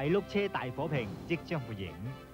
碌車大火拼即將會映。